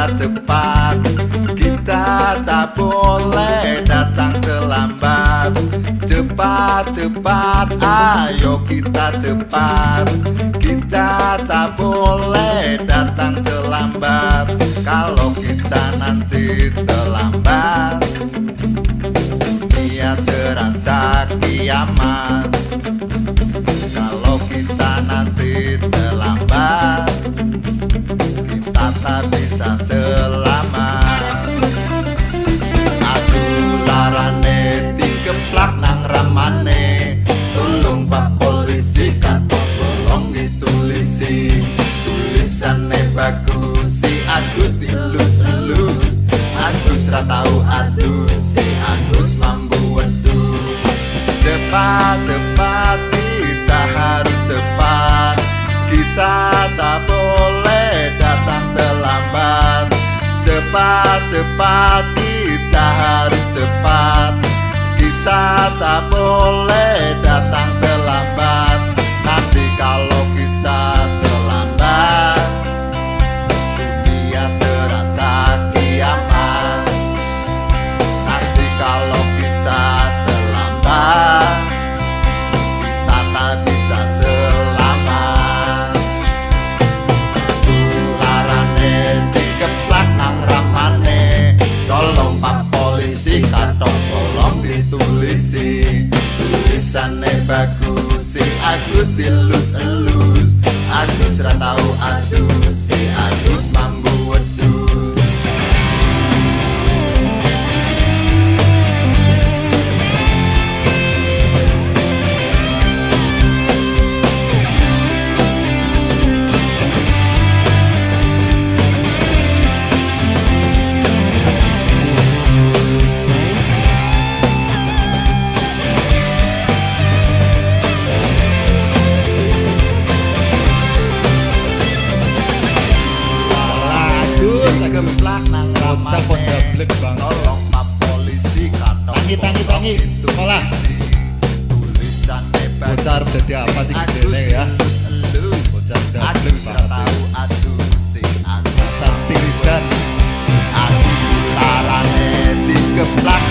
cepat. Kita tak boleh datang terlambat. Cepat, cepat, ayo kita cepat. Kita tak boleh datang terlambat. Kalau kita nanti terlambat, dia serasa kiamat. Kalau kita nanti terlambat, kita tak bisa selamat. Aduh larane dikeplak nang ramane. Tolong pak polisi kantor tolong ditulisi. Tulisannya bagus, si Agus dilus-elus. Agus ratau adus, si Agus mampu wedus. Cepat, cepat, kita harus cepat. Kita tak boleh datang terlambat. Cepat, cepat, kita harus cepat. Kita tak boleh datang terlambat. Nanti kalau kita terlambat, dunia serasa kiamat. Nanti kalau kita terlambat, kita tak bisa selamat. Larane dikeplak nang ramane. Tolong pak polisi kantong tolong ditulisi. Tulisannya bagus, si Agus dilus-elus. Agus ratau adus, si Agus mampu wedus. Geplak nang bocah kok dablek banget. Tolong pak polisi kantong Tangi sekolah. Tulisan Bocah arep dadi apa sih gedene ya? Bocah dablek banget. Aduh si Agus Santi Ridan. Aduh larane dikeplak